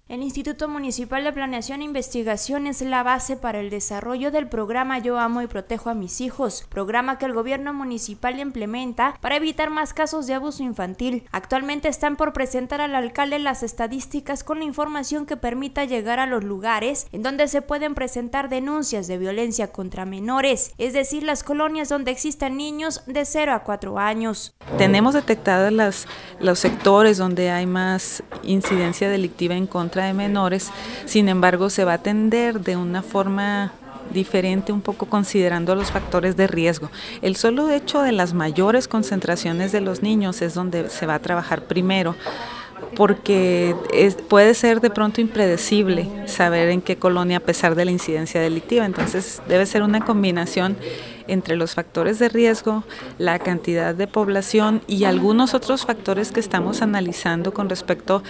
El Instituto Municipal de Planeación e Investigación es la base para el desarrollo del programa Yo Amo y Protejo a Mis Hijos, programa que el gobierno municipal implementa para evitar más casos de abuso infantil. Actualmente están por presentar al alcalde las estadísticas con la información que permita llegar a los lugares en donde se pueden presentar denuncias de violencia contra menores, es decir, las colonias donde existan niños de 0 a 4 años. Tenemos detectados los sectores donde hay más incidencia delictiva en contra de menores, sin embargo se va a atender de una forma diferente, un poco considerando los factores de riesgo. El solo hecho de las mayores concentraciones de los niños es donde se va a trabajar primero, porque puede ser de pronto impredecible saber en qué colonia a pesar de la incidencia delictiva, entonces debe ser una combinación entre los factores de riesgo, la cantidad de población y algunos otros factores que estamos analizando con respecto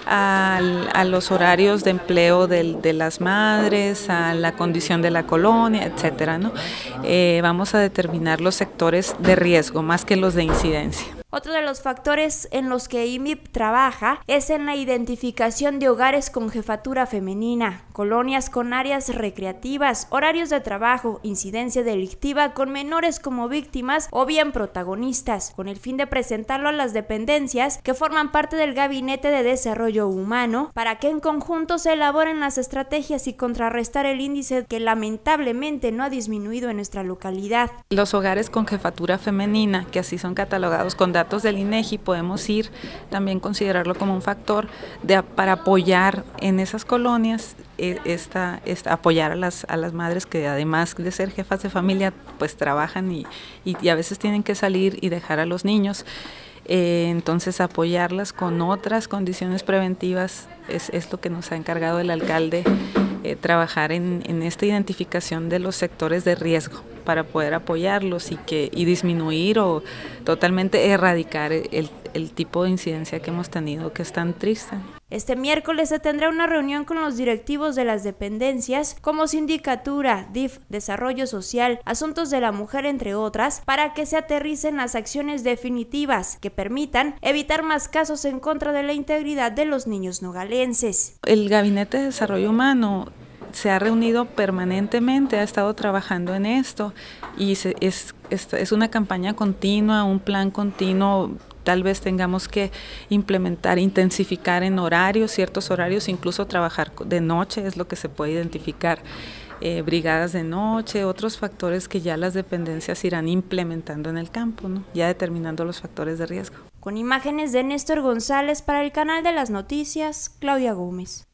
a los horarios de empleo de las madres, a la condición de la colonia, etcétera, ¿no? Vamos a determinar los sectores de riesgo más que los de incidencia. Otro de los factores en los que IMIP trabaja es en la identificación de hogares con jefatura femenina, colonias con áreas recreativas, horarios de trabajo, incidencia delictiva con menores como víctimas o bien protagonistas, con el fin de presentarlo a las dependencias que forman parte del Gabinete de Desarrollo Humano para que en conjunto se elaboren las estrategias y contrarrestar el índice que lamentablemente no ha disminuido en nuestra localidad. Los hogares con jefatura femenina, que así son catalogados con datos del INEGI, podemos también considerarlo como un factor para apoyar en esas colonias, apoyar a las madres que además de ser jefas de familia, pues trabajan y a veces tienen que salir y dejar a los niños. Entonces apoyarlas con otras condiciones preventivas es lo que nos ha encargado el alcalde, trabajar en esta identificación de los sectores de riesgo para poder apoyarlos y disminuir o totalmente erradicar el tipo de incidencia que hemos tenido, que es tan triste. Este miércoles se tendrá una reunión con los directivos de las dependencias como Sindicatura, DIF, Desarrollo Social, Asuntos de la Mujer, entre otras, para que se aterricen las acciones definitivas que permitan evitar más casos en contra de la integridad de los niños nogalenses. El Gabinete de Desarrollo Humano se ha reunido permanentemente, ha estado trabajando en esto y es una campaña continua, un plan continuo. Tal vez tengamos que implementar, intensificar en horarios, ciertos horarios, incluso trabajar de noche, es lo que se puede identificar, brigadas de noche, otros factores que ya las dependencias irán implementando en el campo, ¿no? Ya determinando los factores de riesgo. Con imágenes de Néstor González para el Canal de las Noticias, Claudia Gómez.